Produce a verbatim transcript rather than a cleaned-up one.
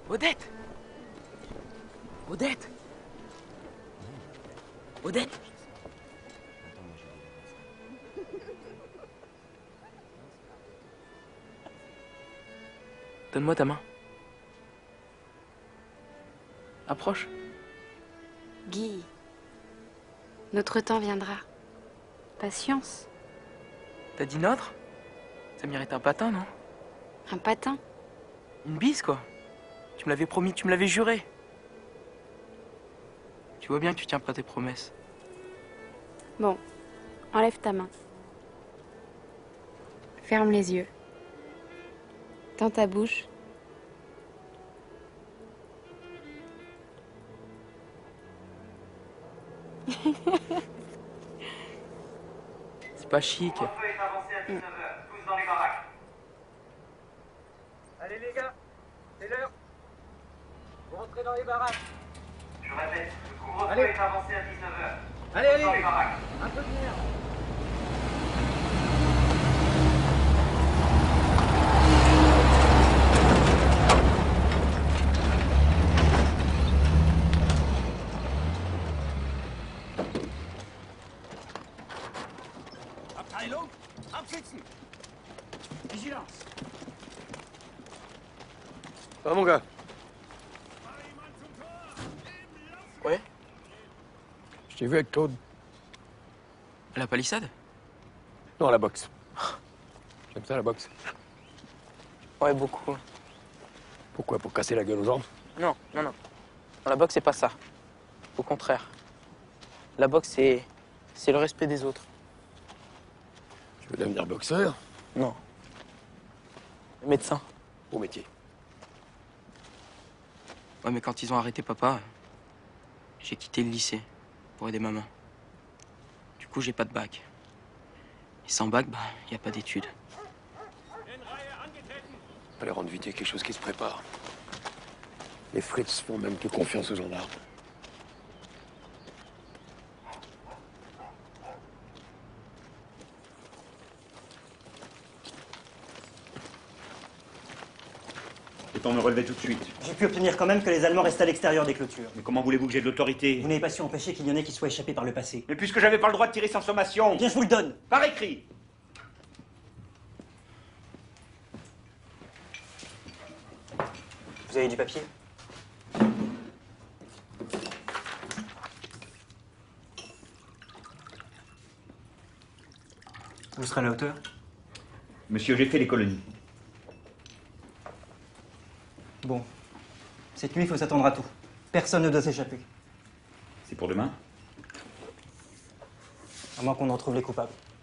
Odette! Odette! Odette! Donne-moi ta main. Approche. Guy, notre temps viendra. Patience. T'as dit notre? Ça mérite un patin, non? Un patin? Une bise, quoi. Tu me l'avais promis, tu me l'avais juré. Tu vois bien que tu tiens pas tes promesses. Bon, enlève ta main. Ferme les yeux. Tends ta bouche. C'est pas chic. Le feu est avancé à dix-neuf heures, tous dans les baraques. Allez les gars, c'est l'heure. Vous rentrez dans les baraques. Je répète, le couvre-feu est avancé à dix-neuf heures. Allez, allez, dans les baraques. Un peu de lumière. Abteilung, absitzen! Vigilance! Ça va, mon gars? Ouais? Je t'ai vu avec Claude. À la palissade? Non, à la boxe. J'aime ça, la boxe. Ouais, beaucoup. Pourquoi? Pour casser la gueule aux gens? Non, non, non. Dans la boxe, c'est pas ça. Au contraire. La boxe, c'est... c'est le respect des autres. Tu veux devenir boxeur? Non. Médecin. Au métier. Ouais, mais quand ils ont arrêté papa, j'ai quitté le lycée pour aider maman. Du coup, j'ai pas de bac. Et sans bac, bah, y a pas d'études. Fallait rendre vite quelque chose qui se prépare. Les Fritz font même plus confiance aux gendarmes. Le temps me relever tout de suite. J'ai pu obtenir quand même que les Allemands restent à l'extérieur des clôtures. Mais comment voulez-vous que j'ai de l'autorité? Vous n'avez pas su empêcher qu'il y en ait qui soient échappés par le passé. Mais puisque j'avais pas le droit de tirer sans sommation. Eh bien, je vous le donne. Par écrit. Vous avez du papier? Vous serez à la hauteur? Monsieur, j'ai fait les colonies. Bon. Cette nuit, il faut s'attendre à tout. Personne ne doit s'échapper. C'est pour demain? À moins qu'on en trouve les coupables.